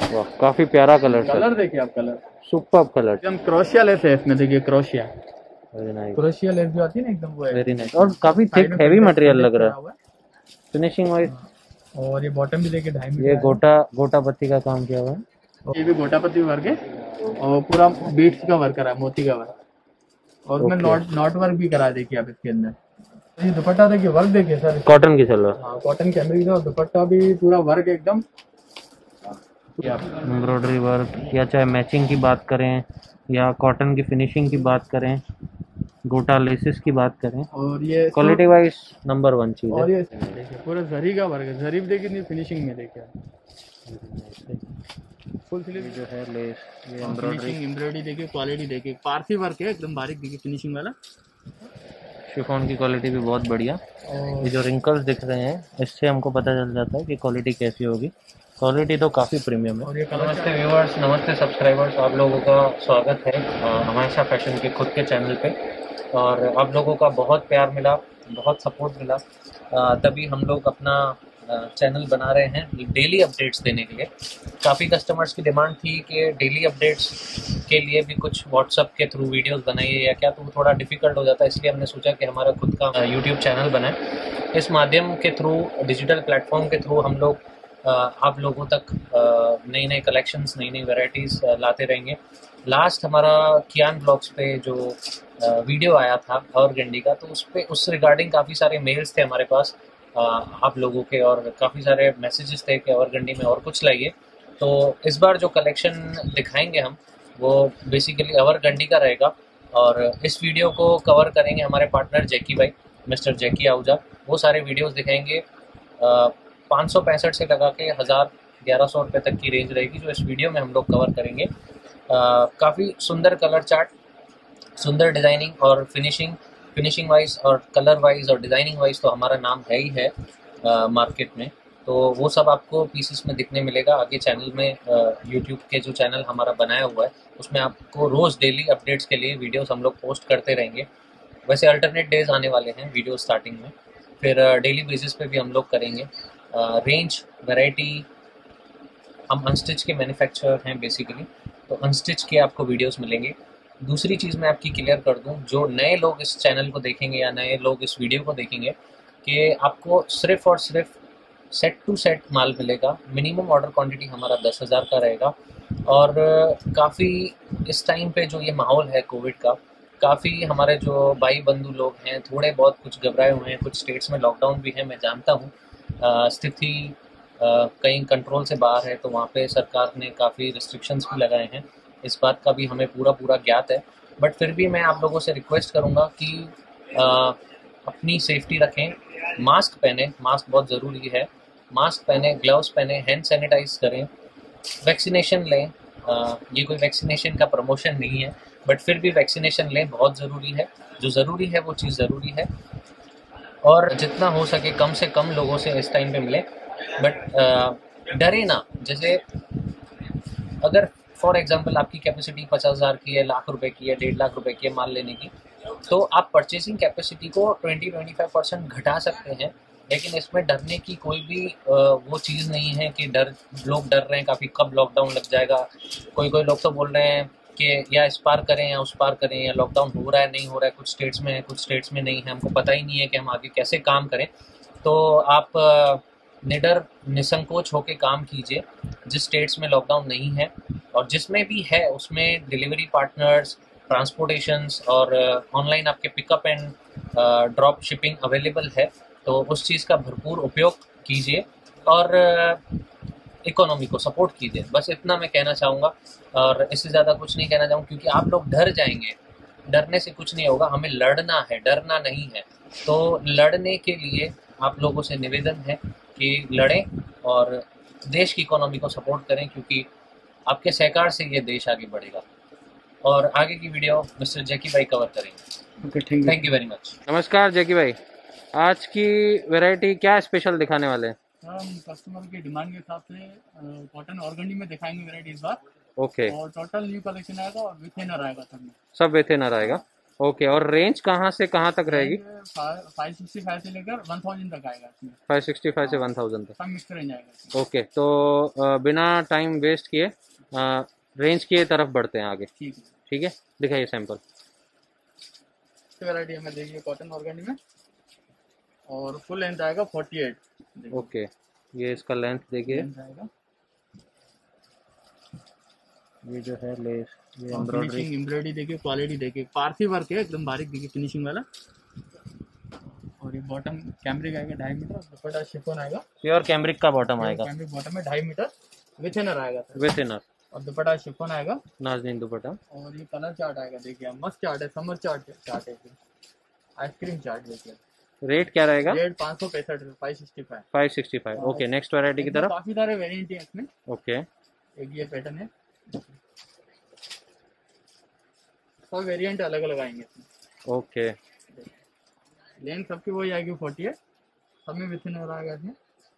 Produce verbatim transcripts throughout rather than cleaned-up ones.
वाह काफी प्यारा कलर सर। कलर देखिए आप, कलर सुपर्ब कलर। एकदम क्रोशिया लेस है इसमें, देखिए crochet, very nice, crochet lace जो आती है ना एकदम वो है। Very nice. और काफी थिक हैवी मटेरियल लग रहा है फिनिशिंग वाइज। और ये बॉटम भी देखिए ढाई मीटर ये गोटा गोटा पत्ती का काम किया हुआ है। ये भी गोटा पत्ती वर्क है और पूरा बीट्स का वर्क करा है, मोती का वर्क, और उसमें नॉट नॉट वर्क भी करा है। देखिए आप इसके अंदर ये दुपट्टा देखिए, वर्क देखिए सर, कॉटन की सलवार। हाँ कॉटन कैमरिक और दुपट्टा भी पूरा वर्क एकदम एम्ब्रॉयडरी वर्क, या चाहे मैचिंग की बात करें या कॉटन की फिनिशिंग की बात करें, गोटा लेसेस की बात करें, और ये क्वालिटी वाइज नंबर वन चीज है। और ये देखिए पूरा जरी का वर्क है, जरी भी देखिए नहीं फिनिशिंग में देखिए फुल स्लीव जो है लेस, ये एम्ब्रॉयडरी फिनिशिंग एम्ब्रॉयडरी देखिए, क्वालिटी देखिए, पारसी वर्क है एकदम बारीक देखिए फिनिशिंग वाला। शिफॉन की क्वालिटी भी बहुत बढ़िया। ये जो रिंकल्स दिख रहे हैं इससे हमको पता चल जाता है कि क्वालिटी कैसी होगी। क्वालिटी तो काफ़ी प्रीमियम है। और ये नमस्ते व्यूअर्स, नमस्ते सब्सक्राइबर्स, आप लोगों का स्वागत है हमाशा फैशन के खुद के चैनल पे। और आप लोगों का बहुत प्यार मिला, बहुत सपोर्ट मिला, तभी हम लोग अपना चैनल बना रहे हैं डेली अपडेट्स देने के लिए। काफ़ी कस्टमर्स की डिमांड थी कि डेली अपडेट्स के लिए भी कुछ व्हाट्सअप के थ्रू वीडियोस बनाइए या क्या, तो वो थोड़ा डिफिकल्ट हो जाता है, इसलिए हमने सोचा कि हमारा खुद का यूट्यूब चैनल बनाए। इस माध्यम के थ्रू, डिजिटल प्लेटफॉर्म के थ्रू हम लोग आप लोगों तक नई नई कलेक्शंस, नई नई वैरायटीज़ लाते रहेंगे। लास्ट हमारा कियान ब्लॉग्स पे जो वीडियो आया था ऑर्गेंडी का, तो उस पे उस रिगार्डिंग काफ़ी सारे मेल्स थे हमारे पास आप लोगों के, और काफ़ी सारे मैसेजेस थे कि ऑर्गेंडी में और कुछ लाइए। तो इस बार जो कलेक्शन दिखाएंगे हम वो बेसिकली ऑर्गेंडी का रहेगा, और इस वीडियो को कवर करेंगे हमारे पार्टनर जैकी भाई, मिस्टर जैकी आहूजा। वो सारे वीडियोस दिखाएंगे। पाँच सौ पैंसठ से लगा के हज़ार ग्यारह सौ रुपये तक की रेंज रहेगी जो इस वीडियो में हम लोग कवर करेंगे। काफ़ी सुंदर कलर चार्ट, सुंदर डिज़ाइनिंग और फिनिशिंग फिनिशिंग वाइज और कलर वाइज और डिज़ाइनिंग वाइज तो हमारा नाम है ही है मार्केट में। तो वो सब आपको पीसेस में दिखने मिलेगा आगे चैनल में। यूट्यूब के जो चैनल हमारा बनाया हुआ है उसमें आपको रोज़ डेली अपडेट्स के लिए वीडियोस हम लोग पोस्ट करते रहेंगे। वैसे अल्टरनेट डेज आने वाले हैं वीडियो स्टार्टिंग में, फिर डेली बेसिस पे भी हम लोग करेंगे। रेंज वैरायटी, हम अनस्टिच के मैन्युफैक्चरर हैं बेसिकली, तो अनस्टिच के आपको वीडियोस मिलेंगे। दूसरी चीज़ मैं आपकी क्लियर कर दूं, जो नए लोग इस चैनल को देखेंगे या नए लोग इस वीडियो को देखेंगे, कि आपको सिर्फ और सिर्फ सेट टू सेट माल मिलेगा। मिनिमम ऑर्डर क्वांटिटी हमारा दस हज़ार का रहेगा। और काफ़ी इस टाइम पे जो ये माहौल है कोविड का, काफ़ी हमारे जो भाई बंधु लोग हैं थोड़े बहुत कुछ घबराए हुए हैं। कुछ स्टेट्स में लॉकडाउन भी है, मैं जानता हूँ, स्थिति कहीं कंट्रोल से बाहर है, तो वहाँ पे सरकार ने काफ़ी रिस्ट्रिक्शंस भी लगाए हैं। इस बात का भी हमें पूरा पूरा ज्ञात है, बट फिर भी मैं आप लोगों से रिक्वेस्ट करूँगा कि आ, अपनी सेफ्टी रखें, मास्क पहने, मास्क बहुत ज़रूरी है, मास्क पहने, ग्लव्स पहने, हैंड सैनिटाइज करें, वैक्सीनेशन लें। आ, ये कोई वैक्सीनेशन का प्रमोशन नहीं है, बट फिर भी वैक्सीनेशन लें, बहुत ज़रूरी है। जो ज़रूरी है वो चीज़ ज़रूरी है, और जितना हो सके कम से कम लोगों से इस टाइम पे मिले, बट डरे ना। जैसे अगर फॉर एग्जांपल आपकी कैपेसिटी पचास हज़ार की है, लाख रुपए की है, डेढ़ लाख रुपए की है माल लेने की, तो आप परचेसिंग कैपेसिटी को ट्वेंटी ट्वेंटी फाइव परसेंट घटा सकते हैं। लेकिन इसमें डरने की कोई भी वो चीज़ नहीं है कि डर लोग डर रहे हैं काफ़ी कब लॉकडाउन लग जाएगा। कोई कोई लोग तो बोल रहे हैं कि या इस पार करें या उस पार करें, या लॉकडाउन हो रहा है नहीं हो रहा है, कुछ स्टेट्स में है कुछ स्टेट्स में नहीं है, हमको पता ही नहीं है कि हम आगे कैसे काम करें। तो आप निडर निसंकोच होकर काम कीजिए। जिस स्टेट्स में लॉकडाउन नहीं है और जिसमें भी है उसमें डिलीवरी पार्टनर्स, ट्रांसपोर्टेशंस और ऑनलाइन आपके pickup and drop shipping available है, तो उस चीज़ का भरपूर उपयोग कीजिए और इकोनॉमी को सपोर्ट कीजिए। बस इतना मैं कहना चाहूँगा, और इससे ज़्यादा कुछ नहीं कहना चाहूँगा, क्योंकि आप लोग डर जाएंगे। डरने से कुछ नहीं होगा, हमें लड़ना है, डरना नहीं है। तो लड़ने के लिए आप लोगों से निवेदन है कि लड़ें और देश की इकोनॉमी को सपोर्ट करें, क्योंकि आपके सहकार से ये देश आगे बढ़ेगा। और आगे की वीडियो मिस्टर जैकी भाई कवर करेंगे। Okay, thank you thank you very much. नमस्कार जैकी भाई, आज की वैरायटी क्या स्पेशल दिखाने वाले हैं? हम कस्टमर की डिमांड के हिसाब से कॉटन ऑर्गेंडी में दिखाएंगे वैरायटी इस बार। ओके, और टोटल न्यू कलेक्शन आएगा और विथ इनर आएगा सब में। सब विथ इनर आएगा। ओके, और रेंज कहाँ से कहाँ तक रहेगी? फाइव सिक्सटी फाइव से लेकर वन थाउजेंड तक आएगा इसमें। फाइव सिक्सटी फाइव से वन थाउजेंड तक सब मिक्स रेंज आएगा। ओके, तो अ, बिना टाइम वेस्ट किए रेंज की तरफ बढ़ते हैं आगे। ठीक है, ठीक है, दिखाइए सैंपल। वैरायटी हमें देखिए कॉटन ऑर्गेंडी में, और फुल लेंथ आएगा फोर्टी एट। ओके, ये इसका लेंथ देखिए, आएगा। ये जो है लेस, ये एम्ब्रॉयडरी एम्ब्रॉयडरी एम्ब्रॉयडरी देखिए, क्वालिटी देखिए, पारसी वर्क है एकदम बारीक देखिए, फिनिशिंग वाला। और ये बॉटम कैमरिक आएगा ढाई मीटर, दुपट्टा शिफॉन आएगा, प्योर कैमरिक का बॉटम आएगा, कैमरिक बॉटम में ढाई मीटर विथ इनर आएगा सर, विथ इनर, और दुपट्टा शिफॉन आएगा, नाज़नीन दुपट्टा। और ये कलर चार्ट आएगा देखिए, मस्त चार्ट है, समर चार्ट चार्ट है, आइसक्रीम चार्ट देखिए। रेट क्या रहेगा? रेट पाँच सौ पैंसठ five sixty five five sixty five okay, next variety की तरफ। काफी सारे वेरिएंट है इसमें। ओके, एक ये पैटर्न है, सब वेरिएंट अलग अलग आएंगे इसमें। ओके, लेंथ सबकी वही आएगी फोर्टी है, सब में विथ इन आएगा इसमें।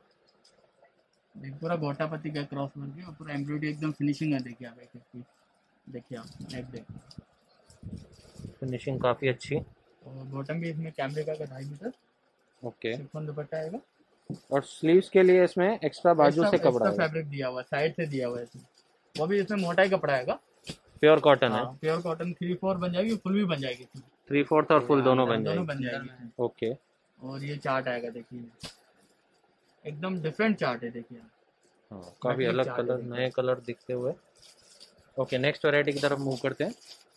पूरा गोटा पत्ती का क्रॉस वर्क है, और पूरा एम्ब्रॉयडरी एकदम फिनिशिंग है देखिए आप, एक देखिए आप नेक देखिए, फिनिशिंग काफ़ी अच्छी। और बॉटम भी इसमें कैमरे का ढाई मीटर ओके, शिफॉन दुपट्टा आएगा, और स्लीव्स के लिए इसमें एक्स्ट्रा बाजू से कपड़ा है, फैब्रिक दिया हुआ है, साइड से दिया हुआ है इसमें, वो भी इसमें मोटा ही कपड़ा आएगा, प्योर कॉटन है, प्योर कॉटन। थ्री फोर बन जाएगी, फुल भी बन जाएगी इसमें, थ्री फोर्थ और फुल दोनों बन दोनों जाएगी। बन जाएगी। ओके, और ये चार्ट आएगा देखिए, एकदम डिफरेंट चार्ट है देखिए, हाँ काफ़ी अलग कलर, नए कलर दिखते हुए। ओके, नेक्स्ट वैरायटी की तरफ मूव करते हैं।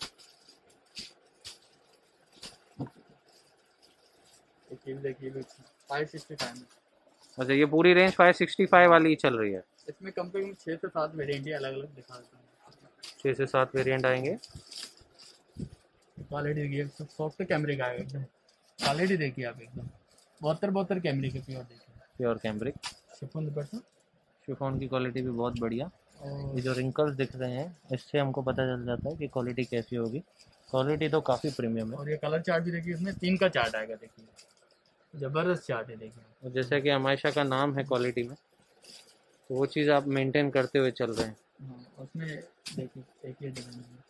देखिए फाइव सिक्सटी फाइव में, अच्छा ये पूरी रेंज फाइव सिक्सटी फाइव वाली ही चल रही है? इसमें कम से कम छः से सात वेरिएंट अलग अलग दिखा देता हूँ, छः से सात वेरिएंट आएंगे। क्वालिटी देखिए, सॉफ्ट कैमरे का आएगा एकदम, क्वालिटी देखिए आप एकदम बहत्तर बहत्तर कैमरे के प्योर देखिए, pure cambric, chiffon dupatta, chiffon की क्वालिटी भी बहुत बढ़िया। और ये जो रिंकल्स दिख रहे हैं इससे हमको पता चल जाता है कि क्वालिटी कैसी होगी। क्वालिटी तो काफ़ी प्रीमियम है। और ये कलर चार्ट भी देखिए, इसमें तीन का चार्ट आएगा देखिए, जबरदस्त चार्ट है देखिए। जैसे कि हमायशा का नाम है क्वालिटी में, तो वो चीज़ आप मेंटेन करते हुए चल रहे हैं। हाँ, उसमें देखिए एक ये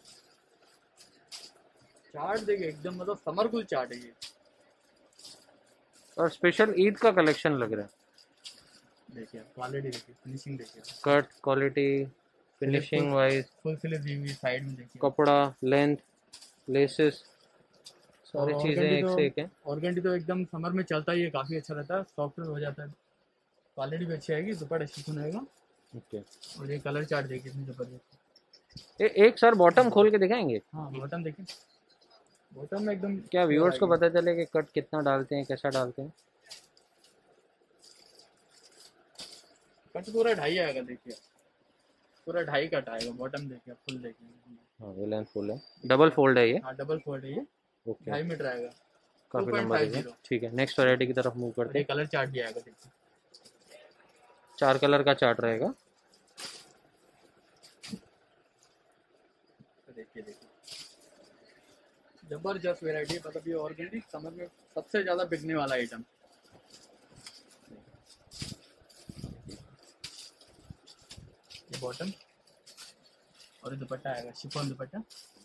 चार्ट देखिए, एकदम मतलब समरकुल चार्ट है ये, और स्पेशल ईद का कलेक्शन लग रहा है। देखिए क्वालिटी देखिए, फिनिशिंग देखिए, cut quality, finishing wise, full sleeve दी हुई साइड में देखिए, कपड़ा, लेंथ, लेसेस, सारी और चीज़ें एक तो, से एक हैं। ऑर्गेंडी तो एकदम समर में चलता ही है, काफ़ी अच्छा रहता है, सॉफ्ट हो जाता है, क्वालिटी भी अच्छी आएगी, दुपट्टा शिफॉन आएगा। ओके, और ये कलर चार्ट देखिए इसमें जबरदस्त। ए, एक सर बॉटम खोल के दिखाएंगे? हाँ बॉटम देखिए, बॉटम में एकदम, क्या व्यूअर्स को पता चले कि कट कितना डालते हैं, कैसा डालते हैं। कट पूरा ढाई आएगा देखिए, पूरा ढाई कट आएगा, बॉटम देखिए फुल देखिए। हाँ ये लेंथ फुल है, डबल फोल्ड है ये। हाँ डबल फोल्ड है ये, ओके, ढाई मीटर आएगा, काफ़ी लंबा है। ठीक है, नेक्स्ट वैरायटी की तरफ मूव करते हैं। कलर चार्ट भी आएगा देखिए, चार कलर का चार्ट रहेगा। देखिए देखिए जबरदस्त वैरायटी, मतलब ये ऑर्गेनिक समर में सबसे ज़्यादा बिकने वाला आइटम। ये बॉटम और दुपट्टा आएगा, शिफॉन दुपट्टा,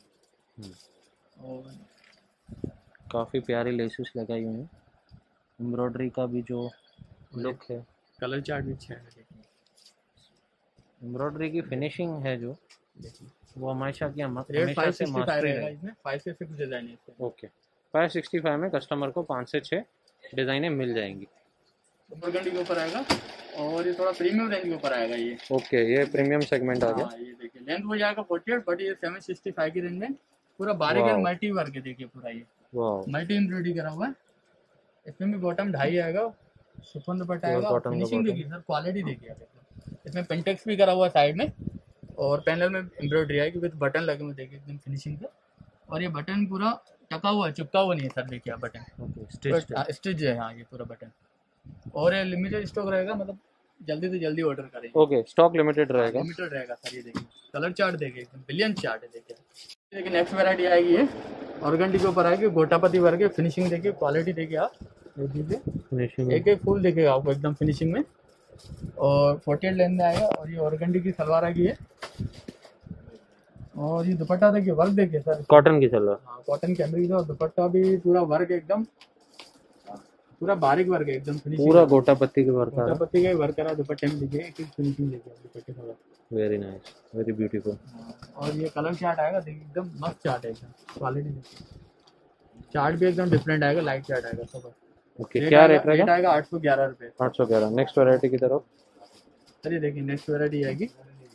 और काफ़ी प्यारी लेसेस लगाई हुई हैं, एम्ब्रॉयडरी का भी जो लुक है, कलर चार्ट भी अच्छा है देखिए, एम्ब्रॉयडरी की फिनिशिंग है जो, वो हमेशा की हम रेट हमेशा से मास्टरी रहेगा है। इसमें, फाइव से सिक्स डिजाइन है इसमें। ओके, फाइव सिक्सटी फाइव में कस्टमर को पाँच से छः डिज़ाइनें मिल जाएंगी। बरगंडी के ऊपर आएगा, और ये थोड़ा प्रीमियम रेंज के ऊपर आएगा ये। ओके, ये प्रीमियम सेगमेंट आ गया। हाँ, ये देखिए लेंथ हो जाएगा फोर्टी एट, बट ये सेवन सिक्सटी फाइव की रेंज में पूरा बारीक है, मल्टी वर्क है देखिए, पूरा ये मल्टी एम्ब्रॉयडरी करा हुआ है। इसमें भी बॉटम ढाई आएगा, शिफॉन दुपट्टा आएगा, फिनिशिंग देखिए सर, क्वालिटी देखिए आप, इसमें पेंटेक्स भी करा हुआ है साइड में, और पैनल में एम्ब्रॉयडरी आएगी विद बटन लगे हुए देखिए एकदम फिनिशिंग पे, और ये बटन पूरा टका हुआ है, चिपका हुआ नहीं है सर, देखिए आप बटन स्टिच है। हाँ ये पूरा बटन, और ये लिमिटेड स्टॉक रहेगा, मतलब जल्दी से जल्दी ऑर्डर करें। ओके, स्टॉक लिमिटेड रहेगा। लिमिटेड रहेगा सर, ये देखिए कलर चार्ट देखिए, एकदम ब्रिलियंट चार्ट है देखिए। देखिए नेक्स्ट वैरायटी आएगी ये, ऑर्गेंडी के ऊपर आएगी, गोटापति वर्क है, फिनिशिंग देखिए, क्वालिटी देखिए आप, देखिए फिनिशिंग एक एक फुल देखिएगा आपको एकदम फिनिशिंग में, और फोर्टी एट लेंथ में आएगा, और ये ऑर्गेंडी की सलवार आएगी है, और ये दुपट्टा देखिए, वर्क देखिए सर, कॉटन की सलवार। हाँ कॉटन कैमरिक है, और दुपट्टा भी पूरा वर्क एकदम, पूरा बारीक वर्क है एकदम, पूरा गोटा पत्ती के वर्क, गोटा पत्ती का वर्क करा दुपट्टे में। देखिए एक फिनिशिंग देखिए दुपट्टे का। Very nice, very beautiful. और ये कलर चार्ट आएगा देखिए, एकदम मस्त चार्ट है, एकदम क्वालिटी देखिए, चार्ट भी एकदम डिफरेंट आएगा, लाइट चार्ट आएगा सब। ओके, क्या रेट रहेगा? आएगा आठ सौ ग्यारह रुपए। आठ सौ ग्यारह। नेक्स्ट वैरायटी की तरफ चलिए देखिए, नेक्स्ट वैरायटी आएगी,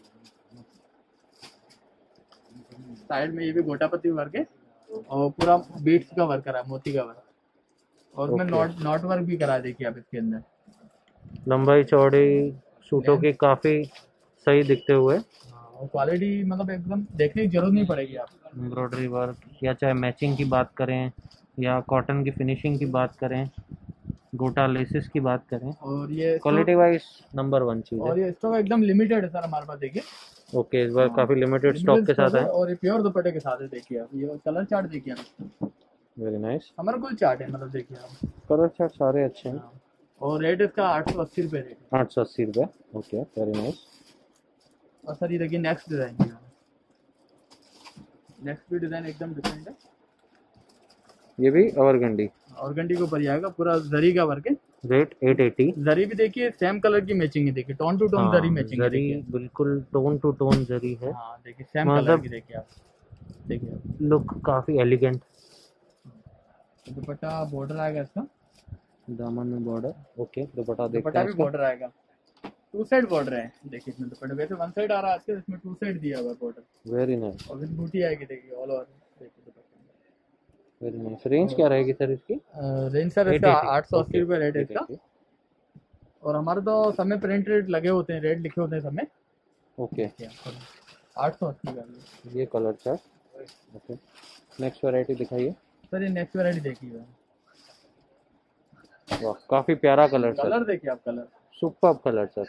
साइड में ये भी गोटा पत्ती वर्क है, और पूरा बीट्स का वर्क करा है, मोती का वर्क, और उसमें नॉट नॉट वर्क भी करा है। देखिए आप इसके अंदर लंबाई चौड़ी सूटों की काफी सही दिखते हुए, और क्वालिटी मतलब एकदम देखने की जरूरत नहीं पड़ेगी आप। एम्ब्रॉयडरी वर्क, या चाहे मैचिंग की बात करें या कॉटन की फिनिशिंग की बात करें, गोटा लेसेस की बात करें, और ये क्वालिटी वाइज नंबर वन चीज है। और ये स्टॉक एकदम लिमिटेड है सर हमारे पास, देखिए। ओके, इस बार काफी लिमिटेड स्टॉक के साथ है, और ये प्योर दुपट्टे के साथ है। देखिए आप ये कलर चार्ट देखिए आप, वेरी नाइस। हमारा कुल चार्ट है, मतलब देखिए आप कलर चार्ट सारे अच्छे हैं। और रेट इसका आठ सौ अस्सी रुपये रेट। आठ सौ अस्सी रुपये, ओके, वेरी नाइस। और सर ये देखिए नेक्स्ट डिजाइन, नेक्स्ट भी डिजाइन एकदम डिफरेंट है, ये भी ऑर्गेंडी, ऑर्गेंडी के ऊपर आएगा, पूरा जरी का वर्क है। रेट आठ सौ अस्सी। जरी भी देखिए सेम कलर की मैचिंग है, देखिए टोन टू टोन हाँ, जरी मैचिंग है, जरी बिल्कुल टोन टू टोन जरी है। हाँ देखिए सेम कलर की, देखिए आप, देखिए लुक काफी एलिगेंट। दुपट्टा बॉर्डर आएगा इसका, दामन में बॉर्डर, ओके, दुपट्टा देखते दुपट्टा हैं। भी बॉर्डर आएगा, टू साइड बॉर्डर है। देखिए इसमें दुपट्टे वैसे वन साइड आ रहा है आजकल, इसमें टू साइड दिया हुआ बॉर्डर, वेरी नाइस। और विद बूटी आएगी देखिए ऑल ओवर। देखिए दुपट्टे, वेरी नाइस। रेंज क्या रहेगी सर इसकी? रेंज सर इसका आठ सौ अस्सी रुपये रेट है इसका, और हमारे तो सब में प्रिंट रेट लगे होते हैं, रेट लिखे होते हैं सब में। ओके, आठ सौ अस्सी का ये colour chart. Okay, next variety दिखाइए सर। ये नेक्स्ट वैरायटी देखिए, वाह काफी प्यारा कलर, कलर देखिए आप, colour superb colour sir.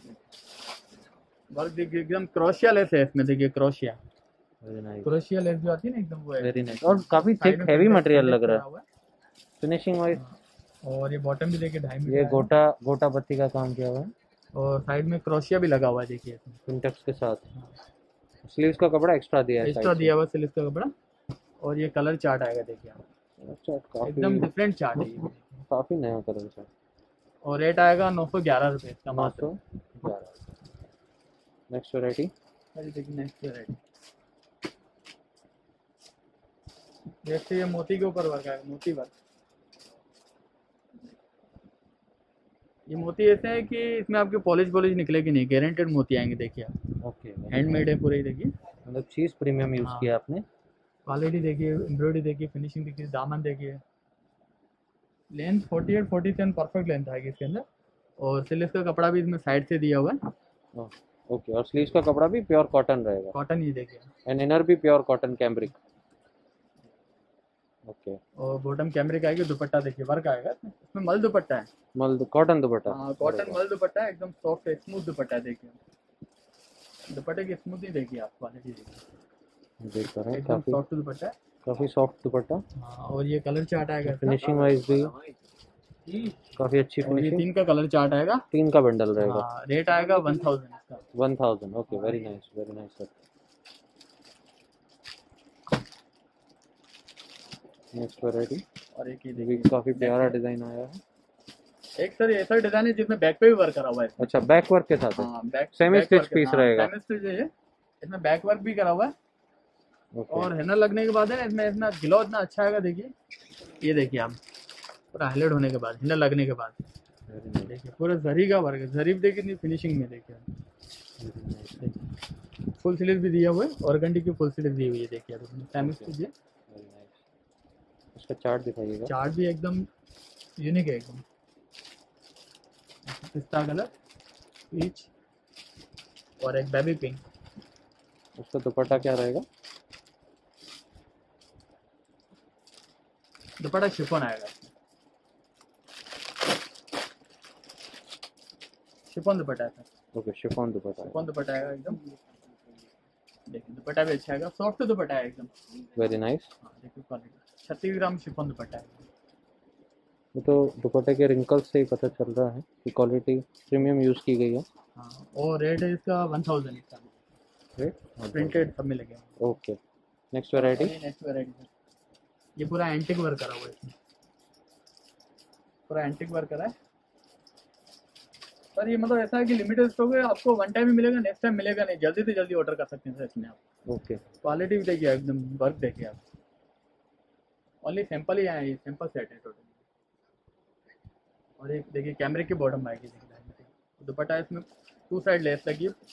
Work देखिए एकदम क्रोशिया लेस है इसमें, देखिए crochet, very nice, crochet lace जो आती है ना एकदम, वो है। वेरी नाइस, और काफी थिक हैवी मटेरियल लग रहा है फिनिशिंग वाइज। और ये बॉटम भी देखिए ढाई मीटर, ये गोटा गोटा पत्ती का काम किया हुआ है, और साइड में क्रोशिया भी लगा हुआ है देखिए सिंटेक्स के साथ। स्लीव्स का कपड़ा एक्स्ट्रा दिया है, एक्स्ट्रा दिया हुआ स्लीव्स का कपड़ा। और ये कलर चार्ट आएगा देखिए आप, एकदम डिफरेंट चार्ट है ये, काफी नया कलर चार्ट। और रेट आएगा नौ सौ ग्यारह रुपये इसका, नौ सौ ग्यारह। नेक्स्ट वैरायटी देखिए, नेक्स्ट वैरायटी जैसे ये मोती के ऊपर वर्क आएगा, मोती वर्क। ये मोती ऐसे है कि इसमें आपके पॉलिश पॉलिश निकलेगी नहीं, गारंटेड मोती आएंगे देखिए आप। ओके, हैंडमेड है पूरे, देखिए मतलब चीज प्रीमियम यूज किया आपने। क्वालिटी देखिए, एम्ब्रॉयडरी देखिए, फिनिशिंग देखिए, दामन देखिए, length forty eight forty seven perfect length आएगी इसके अंदर, और सिल्क का कपड़ा भी इसमें साइड से दिया हुआ है। ओके, और स्लीव्स का कपड़ा भी प्योर कॉटन रहेगा, कॉटन ही देखिए, एंड इनर भी प्योर कॉटन कैमरिक। ओके, और बॉटम कैमरिक आएगी। दुपट्टा देखिए वर्क आएगा इसमें, मल दुपट्टा है, मल कॉटन दुपट्टा। हाँ कॉटन मल दुपट्टा है, एकदम सॉफ्ट है, स्मूथ दुपट्टा है। देखिए दुपट्टे की स्मूथी देखिए आप, क्वालिटी देखिए, देख रहे हैं एकदम काफी सॉफ्ट दुपट्टा है, काफी सॉफ्ट दुपट्टा। हाँ, और ये कलर चार्ट आएगा, फिनिशिंग वाइज भी काफी अच्छी और ये फिनिशिंग। तीन का कलर चार्ट आएगा, तीन का बंडल रहेगा। हाँ, रेट आएगा वन थाउजेंड इसका। One thousand, okay, very nice, very nice sir. Next variety, और एक ये भी काफी प्यारा डिजाइन आया है। एक सर ऐसा डिजाइन है जिसमें बैक पे भी वर्क करा हुआ है। अच्छा, बैक वर्क के साथ है, हाँ, बैक सेमी स्टिच पीस रहेगा। सेमी स्टिच है, इसमें बैक वर्क भी करा हुआ है, और हैंडल लगने के बाद है ना इसमें इतना ग्लो इतना अच्छा आएगा। देखिए ये देखिए आप, पूरा हाईलाइट होने के बाद, हैंडल लगने के बाद देखिए पूरा जरी का वर्क है, जरी भी देखिए फिनिशिंग में देखिए, फुल स्लीव भी दिया हुआ है, और गंडी की फुल स्लीव दी हुई है। देखिए आप सेमी स्टिच है। इसका चार्ट दिखाइएगा। चार्ट भी एकदम यूनिक है, एकदम पिस्ता कलर, पीच, और एक बेबी पिंक। उसका दुपट्टा क्या रहेगा? दुपट्टा शिफॉन आएगा, शिफॉन दुपट्टा है sir. Okay, chiffon dupatta, chiffon dupatta आएगा एकदम। देखिए दुपट्टा भी अच्छा आएगा, सॉफ्ट दुपट्टा है एकदम, वेरी नाइस। देखिए क्वालिटी, छत्तीस ग्राम शिफॉन दुपट्टा है। वो तो दुपट्टे के रिंकल्स से ही पता चल रहा है कि क्वालिटी प्रीमियम यूज की गई है। हाँ, और रेट है इसका वन थाउजेंड इसका। प्रिंटेड सब में लगे। Okay, next variety. Next variety ये पूरा एंटिक वर्क करा हुआ है, इसमें पूरा एंटिक वर्क करा है सर। ये मतलब ऐसा है कि लिमिटेड स्टॉक है, आपको वन टाइम ही मिलेगा, नेक्स्ट टाइम मिलेगा नहीं, जल्दी से जल्दी ऑर्डर कर सकते हैं सर इसमें आप। ओके, क्वालिटी भी देखिए एकदम, वर्क देखिए आप। ओनली सैंपल ही आया, ये सैंपल सेट है टोटल। और एक देखिए कैमरे की बॉटम आएगी, देखिए दुपट्टा इसमें टू साइड लेस लगी है,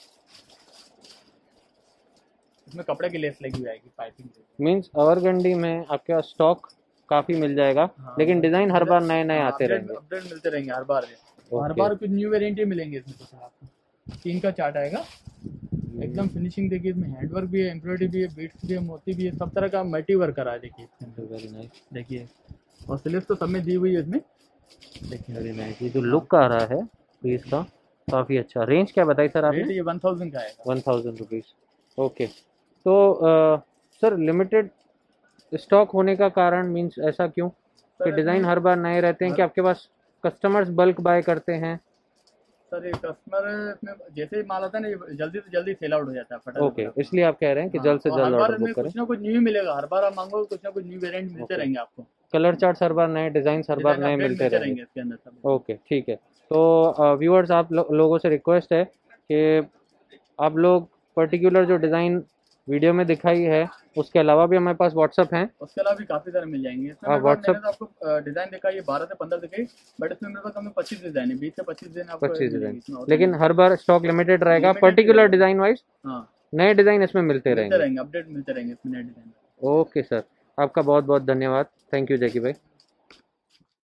इसमें कपड़े की लेस लगी हुई आएगी, पाइपिंग। मींस अवरगंडी में आपके पास स्टॉक काफी मिल जाएगा। हाँ, लेकिन डिजाइन हर बार नए नए आते रहेंगे, अपडेट मिलते रहेंगे हर बार। हर बार कुछ न्यू वेरिएंट मिलेंगे इसमें। तो आपको तीन का चार्ट आएगा, एकदम फिनिशिंग देखिए, इसमें हैंडवर्क भी है, एम्ब्रॉयडरी भी है, बीट्स भी है, मोती भी है, सब तरह का मल्टी वर्क करा है। देखिए वेरी नाइस, देखिए और स्लीव्स तो सब में दी हुई है इसमें, देखिए वेरी नाइस। ये जो लुक आ रहा है पीस का काफी अच्छा। रेंज क्या बताई सर आपने? ये वन थाउजेंड का आएगा, वन थाउजेंड रुपीज। ओके, तो आ, सर लिमिटेड स्टॉक होने का कारण मींस ऐसा क्यों कि डिजाइन हर बार नए रहते हैं? कि आपके पास कस्टमर्स बल्क बाय करते हैं? सर ये कस्टमर में जैसे ही माल आता है ना, जल्दी से जल्दी सेल आउट हो जाता है फटाफट। ओके, इसलिए आप कह रहे हैं कि जल्द से जल्द ऑर्डर बुक करें। कुछ ना कुछ न्यू मिलेगा, हर बार आप मांगो कुछ ना कुछ न्यू वेरिएंट मिलते रहेंगे आपको। कलर चार्ट्स हर बार नए, डिजाइन हर बार नए मिलते रहेंगे इसके अंदर। ओके, ठीक है। तो व्यूअर्स आप लो, लोगों से रिक्वेस्ट है कि आप लोग पर्टिकुलर जो डिजाइन वीडियो में दिखाई है उसके अलावा भी हमारे पास व्हाट्सअप है, उसके अलावा भी काफी सारे मिल जाएंगे। इसमें आप व्हाट्सअप आपको डिजाइन दिखाई बारह से पंद्रह दिखाई, बट इसमें मेरे पास हमें पच्चीस डिजाइन है, बीस से पच्चीस डिजाइन आपको पच्चीस डिजाइन, लेकिन हर बार स्टॉक लिमिटेड रहेगा। पर्टिकुलर डिजाइन वाइज नए डिजाइन इसमें मिलते रहेंगे, अपडेट मिलते रहेंगे इसमें नए डिजाइन। ओके सर, आपका बहुत बहुत धन्यवाद। थैंक यू जैकी भाई।